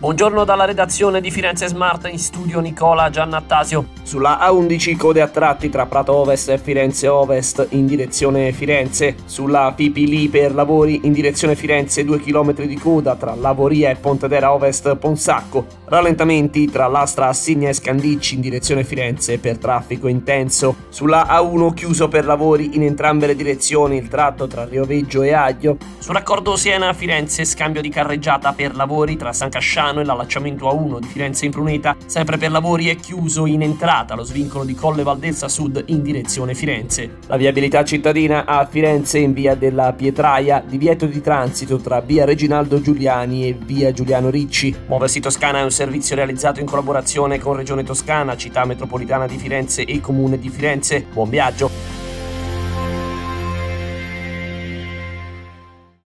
Buongiorno dalla redazione di Firenze Smart, in studio Nicola Giannattasio. Sulla A11 code a tratti tra Prato Ovest e Firenze Ovest in direzione Firenze. Sulla Pipili per lavori in direzione Firenze 2 km di coda tra Lavoria e Pontedera Ovest Ponsacco. Rallentamenti tra l'Astra Assigna e Scandicci in direzione Firenze per traffico intenso. Sulla A1 chiuso per lavori in entrambe le direzioni il tratto tra Rioveggio e Aglio. Sul raccordo Siena-Firenze scambio di carreggiata per lavori tra San Casciano e l'allacciamento A1 di Firenze in Pruneta. Sempre per lavori è chiuso in entrata lo svincolo di Colle Valdelsa Sud in direzione Firenze. La viabilità cittadina a Firenze in via della Pietraia, divieto di transito tra via Reginaldo Giuliani e via Giuliano Ricci. Muoversi Toscana è un servizio realizzato in collaborazione con Regione Toscana, Città Metropolitana di Firenze e Comune di Firenze. Buon viaggio!